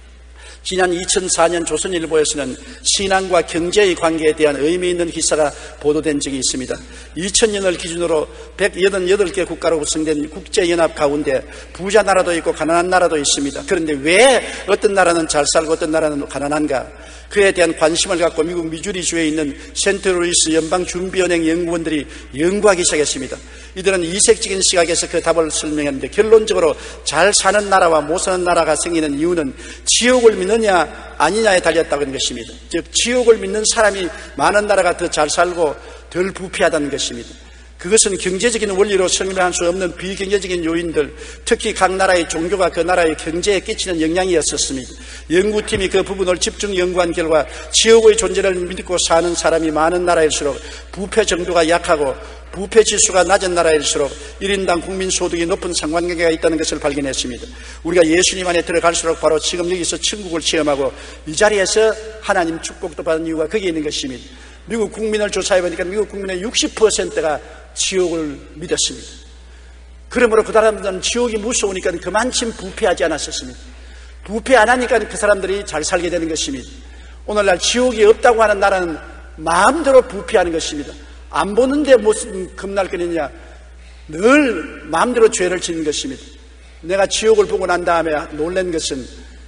지난 2004년 조선일보에서는 신앙과 경제의 관계에 대한 의미 있는 기사가 보도된 적이 있습니다. 2000년을 기준으로 188개 국가로 구성된 국제연합 가운데 부자 나라도 있고 가난한 나라도 있습니다. 그런데 왜 어떤 나라는 잘 살고 어떤 나라는 가난한가? 그에 대한 관심을 갖고 미국 미주리주에 있는 센트루이스 연방준비은행 연구원들이 연구하기 시작했습니다. 이들은 이색적인 시각에서 그 답을 설명했는데, 결론적으로 잘 사는 나라와 못 사는 나라가 생기는 이유는 지옥을 믿느냐 아니냐에 달렸다고 하는 것입니다. 즉 지옥을 믿는 사람이 많은 나라가 더 잘 살고 덜 부패하다는 것입니다. 그것은 경제적인 원리로 설명할 수 없는 비경제적인 요인들, 특히 각 나라의 종교가 그 나라의 경제에 끼치는 영향이었었습니다. 연구팀이 그 부분을 집중 연구한 결과 지옥의 존재를 믿고 사는 사람이 많은 나라일수록 부패 정도가 약하고 부패 지수가 낮은 나라일수록 1인당 국민소득이 높은 상관관계가 있다는 것을 발견했습니다. 우리가 예수님 안에 들어갈수록 바로 지금 여기서 천국을 체험하고 이 자리에서 하나님 축복도 받은 이유가 거기에 있는 것입니다. 미국 국민을 조사해보니까 미국 국민의 60%가 지옥을 믿었습니다. 그러므로 그 사람들은 지옥이 무서우니까 그만큼 부패하지 않았었습니다. 부패 안 하니까 그 사람들이 잘 살게 되는 것입니다. 오늘날 지옥이 없다고 하는 나라는 마음대로 부패하는 것입니다. 안 보는데 무슨 겁날 거느냐, 늘 마음대로 죄를 짓는 것입니다. 내가 지옥을 보고 난 다음에 놀란 것은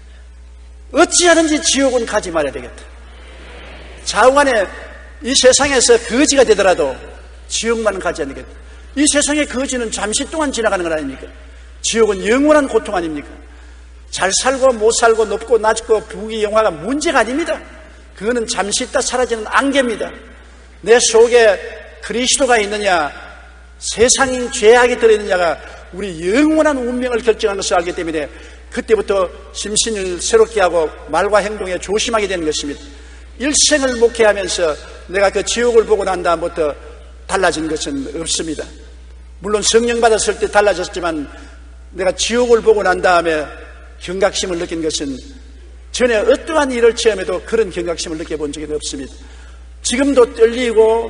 어찌하든지 지옥은 가지 말아야 되겠다. 좌우간에 이 세상에서 거지가 되더라도 지옥만 가지 않겠다. 이 세상의 거지는 잠시 동안 지나가는 것 아닙니까? 지옥은 영원한 고통 아닙니까? 잘 살고 못 살고 높고 낮고 부귀영화가 문제가 아닙니다. 그거는 잠시 있다 사라지는 안개입니다. 내 속에 그리스도가 있느냐, 세상인 죄악이 들어있느냐가 우리 영원한 운명을 결정하는 것을 알기 때문에 그때부터 심신을 새롭게 하고 말과 행동에 조심하게 되는 것입니다. 일생을 목회하면서 내가 그 지옥을 보고 난 다음부터 달라진 것은 없습니다. 물론 성령 받았을 때 달라졌지만 내가 지옥을 보고 난 다음에 경각심을 느낀 것은 전에 어떠한 일을 체험해도 그런 경각심을 느껴본 적은 없습니다. 지금도 떨리고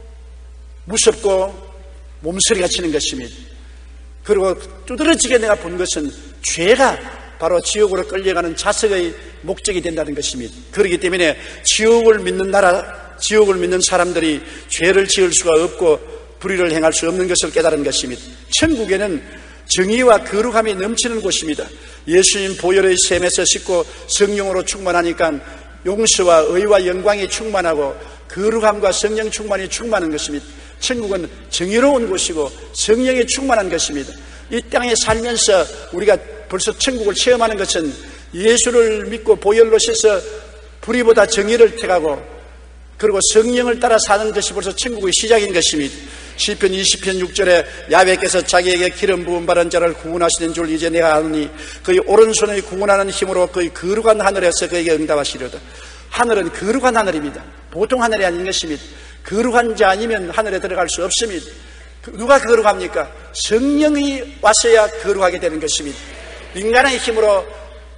무섭고 몸서리가 치는 것입니다. 그리고 두드러지게 내가 본 것은 죄가 바로 지옥으로 끌려가는 자석의 목적이 된다는 것입니다. 그렇기 때문에 지옥을 믿는 나라, 지옥을 믿는 사람들이 죄를 지을 수가 없고 불의를 행할 수 없는 것을 깨달은 것입니다. 천국에는 정의와 거룩함이 넘치는 곳입니다. 예수님 보혈의 샘에서 씻고 성령으로 충만하니까 용서와 의와 영광이 충만하고 거룩함과 성령 충만이 충만한 것입니다. 천국은 정의로운 곳이고 성령이 충만한 것입니다. 이 땅에 살면서 우리가 벌써 천국을 체험하는 것은 예수를 믿고 보혈로 씻어 불의보다 정의를 택하고 그리고 성령을 따라 사는 것이 벌써 천국의 시작인 것입니다. 시편 20편 6절에 야훼께서 자기에게 기름 부음 바른 자를 구원하시는 줄 이제 내가 아노니 그의 오른손의 구원하는 힘으로 그의 거룩한 하늘에서 그에게 응답하시려다. 하늘은 거룩한 하늘입니다. 보통 하늘이 아닌 것입니다. 거룩한 자 아니면 하늘에 들어갈 수 없습니다. 누가 거룩합니까? 성령이 왔어야 거룩하게 되는 것입니다. 인간의 힘으로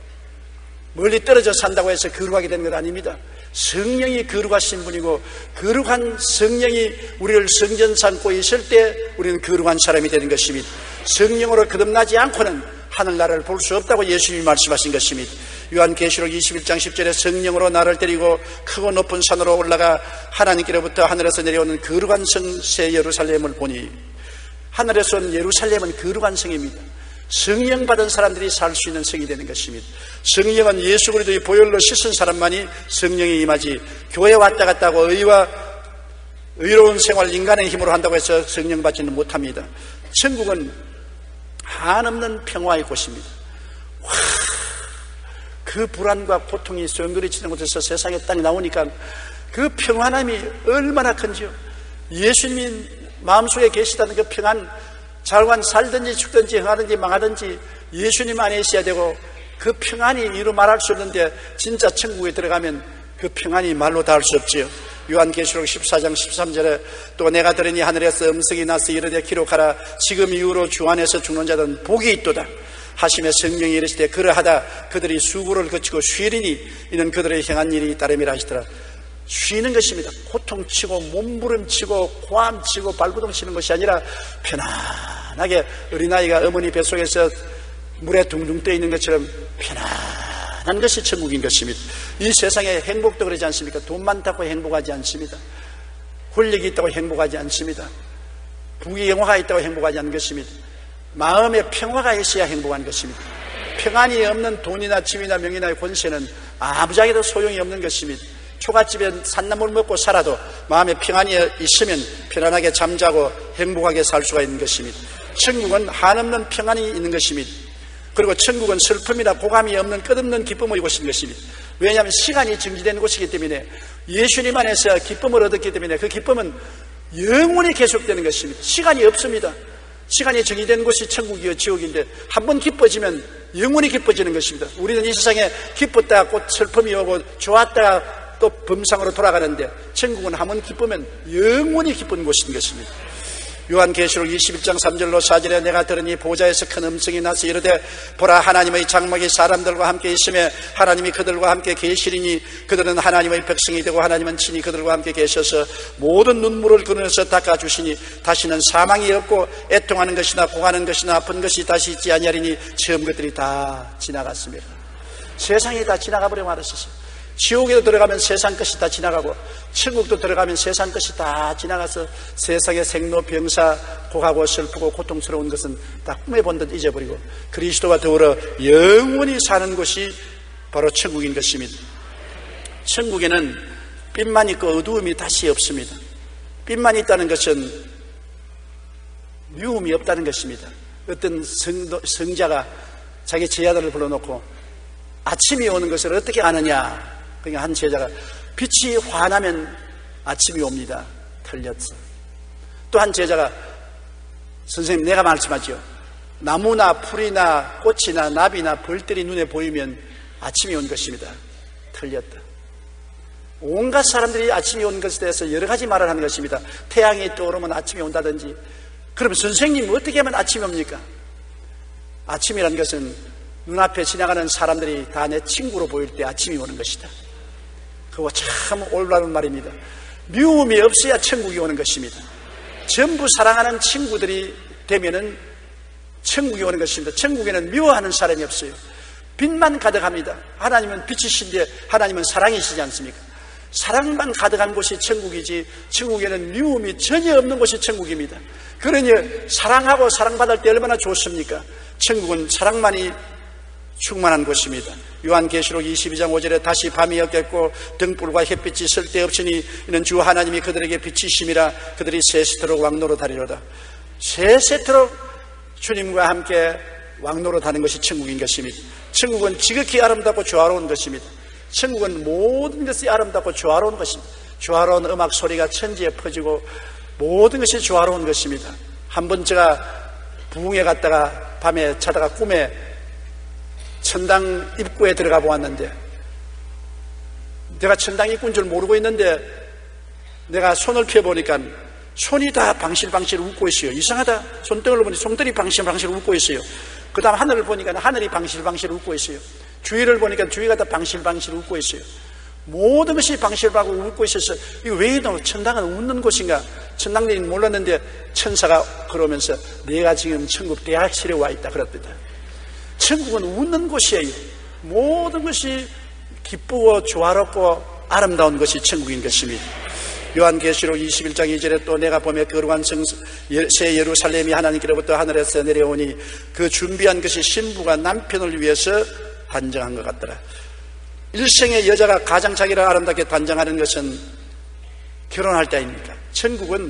멀리 떨어져 산다고 해서 거룩하게 되는 것 아닙니다. 성령이 거룩하신 분이고 거룩한 성령이 우리를 성전 삼고 있을 때 우리는 거룩한 사람이 되는 것입니다. 성령으로 거듭나지 않고는 하늘나라를 볼 수 없다고 예수님이 말씀하신 것입니다. 요한계시록 21장 10절에 성령으로 나를 데리고 크고 높은 산으로 올라가 하나님께로부터 하늘에서 내려오는 거룩한 성 새 예루살렘을 보니, 하늘에서 온 예루살렘은 거룩한 성입니다. 성령 받은 사람들이 살 수 있는 성이 되는 것입니다. 성령은 예수 그리스도의 보혈로 씻은 사람만이 성령이 임하지, 교회 왔다 갔다 하고 의로운 생활 인간의 힘으로 한다고 해서 성령 받지는 못합니다. 천국은 한없는 평화의 곳입니다. 그 불안과 고통이 소용돌이치는 곳에서 세상에 딱 나오니까 그 평안함이 얼마나 큰지요. 예수님이 마음속에 계시다는 그 평안, 잘관 살든지 죽든지 흥하든지 망하든지 예수님 안에 있어야 되고, 그 평안이 이루 말할 수 없는데 진짜 천국에 들어가면 그 평안이 말로 닿을 수 없지요. 요한계시록 14장 13절에 또 내가 들으니 하늘에서 음성이 나서 이르되 기록하라, 지금 이후로 주 안에서 죽는 자들은 복이 있도다 하시며 성령이 이르시되 그러하다 그들이 수고를 거치고 쉬리니 이는 그들의 행한 일이 따름이라 하시더라. 쉬는 것입니다. 고통치고 몸부림치고 고함치고 발부둥 치는 것이 아니라 편안하게 어린아이가 어머니 뱃속에서 물에 둥둥 떠 있는 것처럼 편안한 것이 천국인 것입니다. 이 세상에 행복도 그러지 않습니까? 돈 많다고 행복하지 않습니다. 권력이 있다고 행복하지 않습니다. 부귀영화가 있다고 행복하지 않는 것입니다. 마음에 평화가 있어야 행복한 것입니다. 평안이 없는 돈이나 집이나 명예나 권세는 아무짝에도 소용이 없는 것입니다. 초가집에 산나물 먹고 살아도 마음에 평안이 있으면 편안하게 잠자고 행복하게 살 수가 있는 것입니다. 천국은 한없는 평안이 있는 것입니다. 그리고 천국은 슬픔이나 고감이 없는 끝없는 기쁨의 곳인 것입니다. 왜냐하면 시간이 정지되는 곳이기 때문에, 예수님 안에서 기쁨을 얻었기 때문에 그 기쁨은 영원히 계속되는 것입니다. 시간이 없습니다. 시간이 정의된 곳이 천국이요 지옥인데 한번 기뻐지면 영원히 기뻐지는 것입니다. 우리는 이 세상에 기뻤다가 곧 슬픔이 오고 좋았다가 또 범상으로 돌아가는데, 천국은 한번 기쁘면 영원히 기쁜 곳인 것입니다. 요한계시록 21장 3절로 4절에 내가 들으니 보좌에서 큰 음성이 나서 이르되 보라, 하나님의 장막이 사람들과 함께 있으며 하나님이 그들과 함께 계시리니 그들은 하나님의 백성이 되고 하나님은 친히 그들과 함께 계셔서 모든 눈물을 그늘에서 닦아주시니 다시는 사망이 없고 애통하는 것이나 고하는 것이나 아픈 것이 다시 있지 아니하리니 처음 것들이 다 지나갔습니다. 세상이 다 지나가버려 말았었어요. 지옥에도 들어가면 세상 것이 다 지나가고 천국도 들어가면 세상 것이 다 지나가서 세상의 생로병사, 고하고 슬프고 고통스러운 것은 다 꿈에 본 듯 잊어버리고 그리스도와 더불어 영원히 사는 곳이 바로 천국인 것입니다. 천국에는 빛만 있고 어두움이 다시 없습니다. 빚만 있다는 것은 미움이 없다는 것입니다. 어떤 성자가 자기 제자들을 불러놓고 아침이 오는 것을 어떻게 아느냐. 그러니까 한 제자가 빛이 환하면 아침이 옵니다. 틀렸어. 또 한 제자가 선생님 내가 말씀하죠. 나무나 풀이나 꽃이나 나비나 벌들이 눈에 보이면 아침이 온 것입니다. 틀렸다. 온갖 사람들이 아침이 온 것에 대해서 여러 가지 말을 하는 것입니다. 태양이 떠오르면 아침이 온다든지. 그럼 선생님 어떻게 하면 아침이 옵니까? 아침이라는 것은 눈앞에 지나가는 사람들이 다 내 친구로 보일 때 아침이 오는 것이다. 그거 참 올바른 말입니다. 미움이 없어야 천국이 오는 것입니다. 전부 사랑하는 친구들이 되면은 천국이 오는 것입니다. 천국에는 미워하는 사람이 없어요. 빛만 가득합니다. 하나님은 빛이신데 하나님은 사랑이시지 않습니까? 사랑만 가득한 곳이 천국이지 천국에는 미움이 전혀 없는 곳이 천국입니다. 그러니 사랑하고 사랑받을 때 얼마나 좋습니까? 천국은 사랑만이 충만한 곳입니다. 요한계시록 22장 5절에 다시 밤이 없겠고 등불과 햇빛이 쓸데없으니 이는 주 하나님이 그들에게 빛이심이라 그들이 세세토록 왕노릇하리로다. 세세토록 주님과 함께 왕노릇하는 것이 천국인 것입니다. 천국은 지극히 아름답고 조화로운 것입니다. 천국은 모든 것이 아름답고 조화로운 것입니다. 조화로운 음악 소리가 천지에 퍼지고 모든 것이 조화로운 것입니다. 한번 제가 부흥회 갔다가 밤에 자다가 꿈에 천당 입구에 들어가 보았는데 내가 천당 입구인 줄 모르고 있는데 내가 손을 펴보니까 손이 다 방실방실 웃고 있어요. 이상하다. 손등을 보니 손들이 방실방실 웃고 있어요. 그 다음 하늘을 보니까 하늘이 방실방실 웃고 있어요. 주위를 보니까 주위가 다 방실방실 웃고 있어요. 모든 것이 방실방실 웃고 있어서 이거 왜 이러나 천당은 웃는 곳인가? 천당들이 몰랐는데 천사가 그러면서 내가 지금 천국 대학실에 와 있다 그랬거든. 천국은 웃는 곳이에요. 모든 것이 기쁘고 조화롭고 아름다운 것이 천국인 것입니다. 요한계시록 21장 2절에 또 내가 보며 거룩한 새 예루살렘이 하나님께로부터 하늘에서 내려오니 그 준비한 것이 신부가 남편을 위해서 단정한 것 같더라. 일생의 여자가 가장 자기를 아름답게 단정하는 것은 결혼할 때입니까? 천국은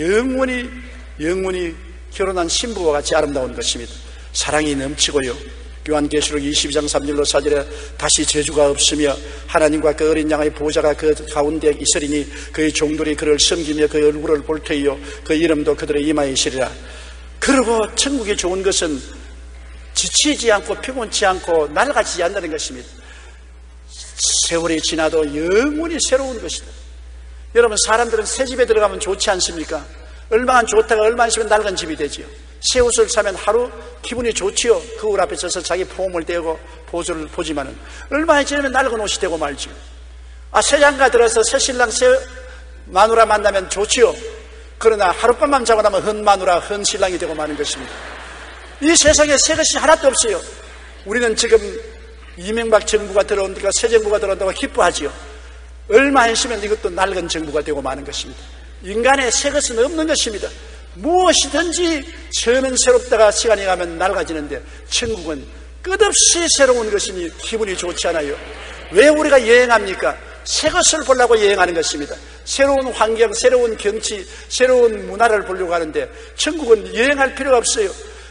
영원히 결혼한 신부와 같이 아름다운 것입니다. 사랑이 넘치고요. 요한계시록 22장 3절로 4절에 다시 저주가 없으며 하나님과 그 어린 양의 보좌가 그 가운데 있으리니 그의 종들이 그를 섬기며 그의 얼굴을 볼 터이요 그 이름도 그들의 이마에 있으리라. 그리고 천국이 좋은 것은 지치지 않고 피곤치 않고 낡아지지 않는다는 것입니다. 세월이 지나도 영원히 새로운 것이다. 여러분 사람들은 새 집에 들어가면 좋지 않습니까? 얼마나 좋다가 얼마나 있으면 낡은 집이 되지요. 새 옷을 사면 하루 기분이 좋지요. 거울 앞에 서서 자기 폼을 떼고 보조를 보지만은 얼마나 지나면 낡은 옷이 되고 말지요. 새 장가 들어서 새 신랑 새 마누라 만나면 좋지요. 그러나 하룻밤만 자고 나면 헌 마누라 헌 신랑이 되고 마는 것입니다. 이 세상에 새 것이 하나도 없어요. 우리는 지금 이명박 정부가 들어온다고 새 정부가 들어온다고 기뻐하지요. 얼마 있으면 이것도 낡은 정부가 되고 마는 것입니다. 인간의 새 것은 없는 것입니다. 무엇이든지 처음엔 새롭다가 시간이 가면 낡아지는데 천국은 끝없이 새로운 것이니 기분이 좋지 않아요. 왜 우리가 여행합니까? 새 것을 보려고 여행하는 것입니다. 새로운 환경, 새로운 경치, 새로운 문화를 보려고 하는데 천국은 여행할 필요가 없어요.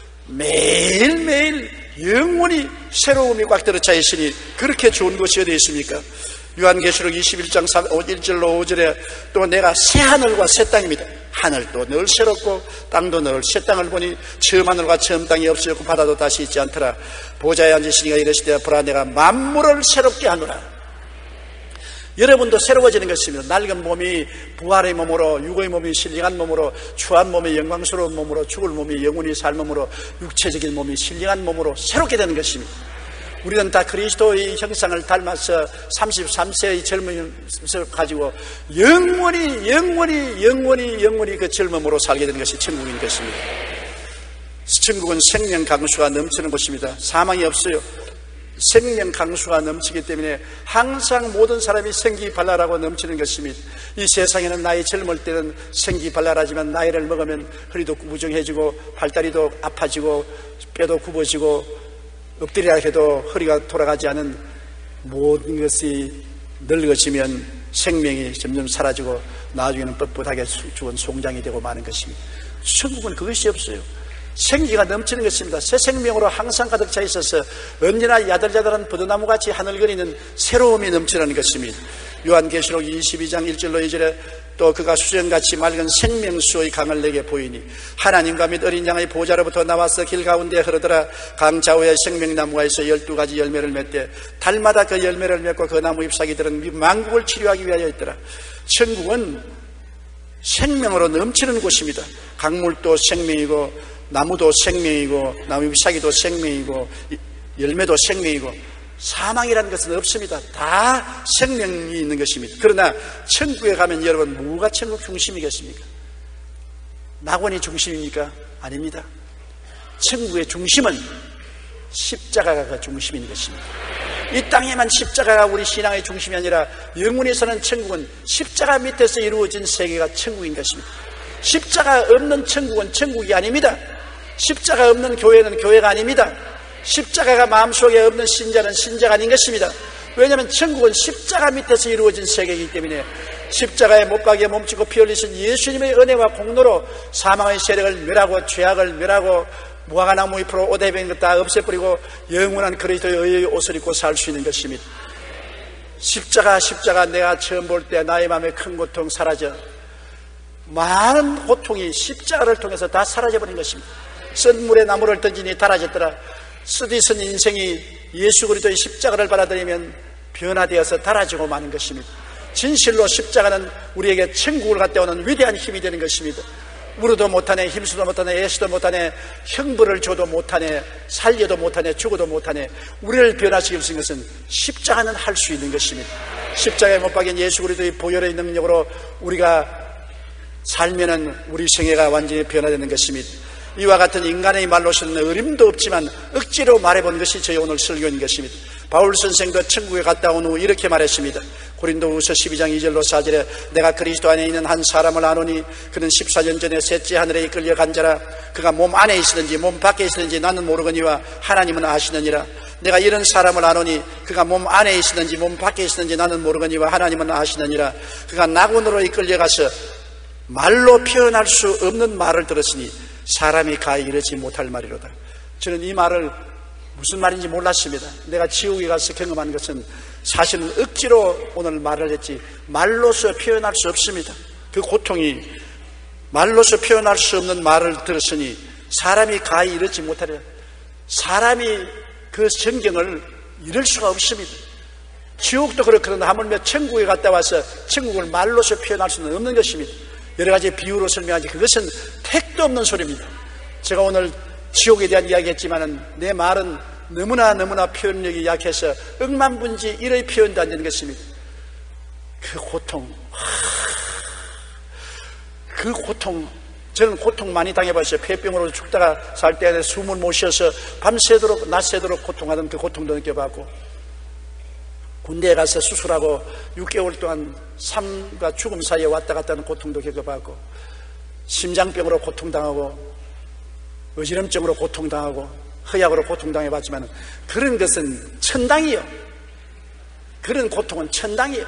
매일매일 영원히 새로움이 꽉 들어차 있으니 그렇게 좋은 곳이 어디 있습니까? 요한계시록 21장 1절로 5절에 또 내가 새 하늘과 새 땅입니다. 하늘도 늘 새롭고 땅도 늘 새 땅을 보니 처음 하늘과 처음 땅이 없어졌고 바다도 다시 있지 않더라. 보좌에 앉으시니가 이르시되 보라 내가 만물을 새롭게 하노라. 여러분도 새로워지는 것입니다. 낡은 몸이 부활의 몸으로, 육의 몸이 신령한 몸으로, 추한 몸이 영광스러운 몸으로, 죽을 몸이 영원히 살 몸으로, 육체적인 몸이 신령한 몸으로 새롭게 되는 것입니다. 우리는 다 그리스도의 형상을 닮아서 33세의 젊음을 가지고 영원히 그 젊음으로 살게 되는 것이 천국인 것입니다. 천국은 생명 강수가 넘치는 곳입니다. 사망이 없어요. 생명 강수가 넘치기 때문에 항상 모든 사람이 생기발랄하고 넘치는 것입니다. 이 세상에는 나이 젊을 때는 생기발랄하지만 나이를 먹으면 허리도 무정해지고 팔다리도 아파지고 뼈도 굽어지고 엎드리라 해도 허리가 돌아가지 않은 모든 것이 늙어지면 생명이 점점 사라지고 나중에는 뻣뻣하게 죽은 송장이 되고 마는 것입니다. 천국은 그것이 없어요. 생기가 넘치는 것입니다. 새 생명으로 항상 가득 차 있어서 언제나 야들야들한 포도나무같이 하늘거리는 새로움이 넘치는 것입니다. 요한계시록 22장 1절로 2절에 또 그가 수정같이 맑은 생명수의 강을 내게 보이니 하나님과 및 어린 양의 보좌로부터 나와서 길 가운데 흐르더라. 강 좌우에 생명나무가 있어 12가지 열매를 맺되 달마다 그 열매를 맺고 그 나무 잎사귀들은 만국을 치료하기 위하여 있더라. 천국은 생명으로 넘치는 곳입니다. 강물도 생명이고 나무도 생명이고 나무 잎사귀도 생명이고 열매도 생명이고 사망이라는 것은 없습니다. 다 생명이 있는 것입니다. 그러나 천국에 가면 여러분 뭐가 천국 중심이겠습니까? 낙원이 중심입니까? 아닙니다. 천국의 중심은 십자가가 중심인 것입니다. 이 땅에만 십자가가 우리 신앙의 중심이 아니라 영원에서는 천국은 십자가 밑에서 이루어진 세계가 천국인 것입니다. 십자가 없는 천국은 천국이 아닙니다. 십자가 없는 교회는 교회가 아닙니다. 십자가가 마음속에 없는 신자는 신자가 아닌 것입니다. 왜냐하면 천국은 십자가 밑에서 이루어진 세계이기 때문에 십자가에 못 박에 몸치고 피 흘리신 예수님의 은혜와 공로로 사망의 세력을 멸하고 죄악을 멸하고 무화과나무 잎으로 옷에 베인 것 다 없애버리고 영원한 그리스도의 의의 옷을 입고 살 수 있는 것입니다. 십자가 내가 처음 볼 때 나의 마음에 큰 고통 사라져 많은 고통이 십자가를 통해서 다 사라져버린 것입니다. 쓴 물에 나무를 던지니 달아졌더라. 쓰디쓴 인생이 예수 그리스도의 십자가를 받아들이면 변화되어서 달아지고 마는 것입니다. 진실로 십자가는 우리에게 천국을 갖다 오는 위대한 힘이 되는 것입니다. 울어도 못하네, 힘쓰도 못하네, 애쓰도 못하네, 형벌을 줘도 못하네, 살려도 못하네, 죽어도 못하네. 우리를 변화시킬 수 있는 것은 십자가는 할 수 있는 것입니다. 십자가에 못 박인 예수 그리스도의 보혈의 능력으로 우리가 살면은 우리 생애가 완전히 변화되는 것입니다. 이와 같은 인간의 말로서는 어림도 없지만 억지로 말해본 것이 저희 오늘 설교인 것입니다. 바울 선생도 천국에 갔다 온 후 이렇게 말했습니다. 고린도후서 12장 2절로 4절에 내가 그리스도 안에 있는 한 사람을 아노니 그는 14년 전에 셋째 하늘에 이끌려 간 자라. 그가 몸 안에 있었는지 몸 밖에 있었는지 나는 모르거니와 하나님은 아시느니라. 내가 이런 사람을 아노니 그가 몸 안에 있었는지 몸 밖에 있었는지 나는 모르거니와 하나님은 아시느니라. 그가 낙원으로 이끌려가서 말로 표현할 수 없는 말을 들었으니 사람이 가히 이르지 못할 말이로다. 저는 이 말을 무슨 말인지 몰랐습니다. 내가 지옥에 가서 경험한 것은 사실은 억지로 오늘 말을 했지 말로서 표현할 수 없습니다. 그 고통이 말로서 표현할 수 없는 말을 들었으니 사람이 가히 이르지 못하리라. 사람이 그 전경을 이룰 수가 없습니다. 지옥도 그렇거든요. 하물며 천국에 갔다 와서 천국을 말로서 표현할 수는 없는 것입니다. 여러 가지 비유로 설명하지 그것은 택도 없는 소리입니다. 제가 오늘 지옥에 대한 이야기 했지만은 내 말은 너무나 표현력이 약해서 억만분지 1의 표현도 안 되는 것입니다. 그 고통, 저는 고통 많이 당해봤어요. 폐병으로 죽다가 살 때 숨을 못 쉬어서 밤새도록 낮새도록 고통하던 그 고통도 느껴봤고, 군대에 가서 수술하고 6개월 동안 삶과 죽음 사이에 왔다 갔다 하는 고통도 겪어봤고, 심장병으로 고통당하고 어지럼증으로 고통당하고 허약으로 고통당해봤지만 그런 것은 천당이요. 그런 고통은 천당이요.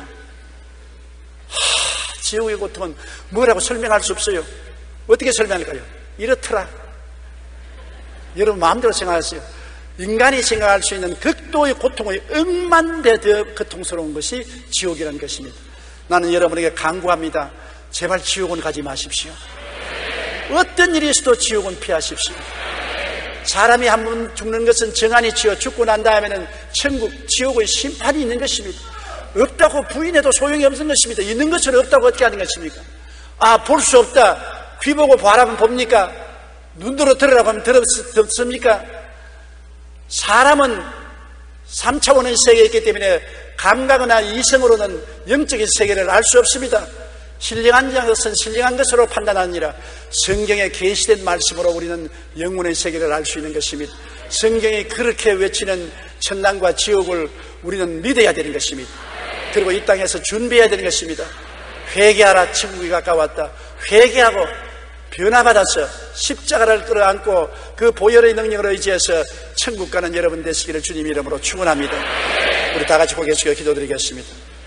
지옥의 고통은 뭐라고 설명할 수 없어요. 어떻게 설명할까요? 이렇더라. 여러분 마음대로 생각하세요. 인간이 생각할 수 있는 극도의 고통의 억만 배 더 고통스러운 것이 지옥이라는 것입니다. 나는 여러분에게 강구합니다. 제발 지옥은 가지 마십시오. 어떤 일이 있어도 지옥은 피하십시오. 사람이 한 번 죽는 것은 정한이 치여 죽고 난 다음에는 천국, 지옥의 심판이 있는 것입니다. 없다고 부인해도 소용이 없는 것입니다. 있는 것을 없다고 어떻게 하는 것입니까? 볼 수 없다. 귀 보고 바라보면 봅니까? 눈으로 들으라고 하면 듣습니까? 사람은 3차원의 세계에 있기 때문에 감각이나 이성으로는 영적인 세계를 알 수 없습니다. 신령한 것은 신령한 것으로 판단하느니라. 성경에 계시된 말씀으로 우리는 영혼의 세계를 알 수 있는 것입니다. 성경이 그렇게 외치는 천당과 지옥을 우리는 믿어야 되는 것입니다. 그리고 이 땅에서 준비해야 되는 것입니다. 회개하라, 천국이 가까웠다. 회개하고 변화받아서 십자가를 끌어안고 그 보혈의 능력을 의지해서 천국 가는 여러분 되시기를 주님 이름으로 축원합니다. 우리 다 같이 고개 숙여 기도드리겠습니다.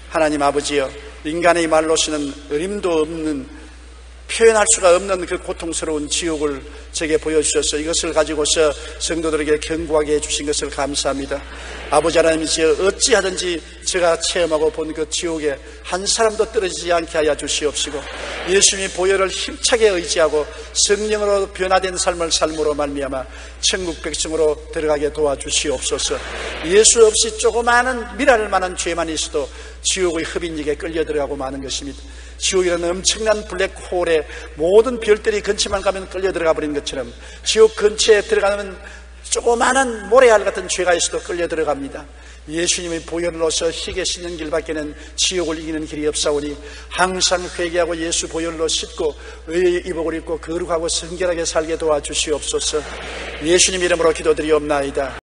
하나님 아버지여, 인간의 말로서는 어림도 없는, 표현할 수가 없는 그 고통스러운 지옥을 제게 보여주셔서 이것을 가지고서 성도들에게 경고하게 해주신 것을 감사합니다. 아버지 하나님이시여, 어찌하든지 제가 체험하고 본 그 지옥에 한 사람도 떨어지지 않게 하여 주시옵시고, 예수님의 보혈을 힘차게 의지하고 성령으로 변화된 삶을 삶으로 말미암아 천국 백성으로 들어가게 도와주시옵소서. 예수 없이 조그마한 미랄 만한 죄만 있어도 지옥의 흡인력에 끌려 들어가고 마는 것입니다. 지옥이라는 엄청난 블랙홀에 모든 별들이 근처만 가면 끌려 들어가 버린 것처럼 지옥 근처에 들어가면 조그마한 모래알 같은 죄가 있어도 끌려 들어갑니다. 예수님의 보혈로서 희게 씻는 길밖에는 지옥을 이기는 길이 없사오니 항상 회개하고 예수 보혈로 씻고 의의 이복을 입고 거룩하고 성결하게 살게 도와주시옵소서. 예수님 이름으로 기도드리옵나이다.